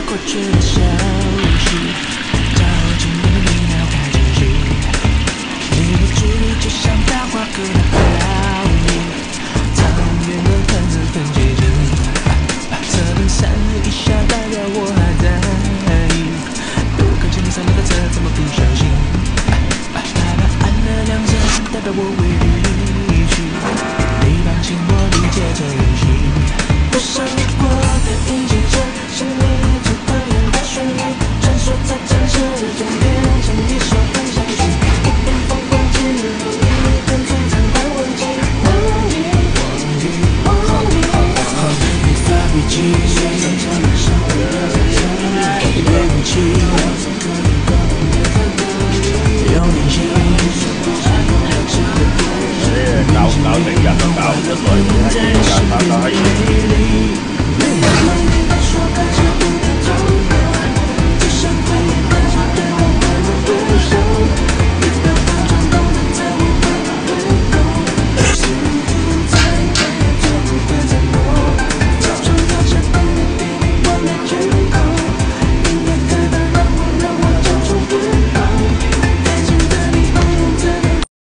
过去的消息，照进你的脑海进去，你的距离就像大花格的飘逸，草原的分子很接近，侧灯闪了一下，代表我还在意，不看见你上面的车，怎么不小心？爸爸按了2声，代表我会离去，你放心，我理解这任性。不想你过的一节车，是你最讨厌的旋律，传说在城市中变成一首幻想曲，一边疯狂记录，一边璀璨但忘记，忘记，你发脾气，你对不起，有点心。 搞成日搞，搞一個水，搞可以。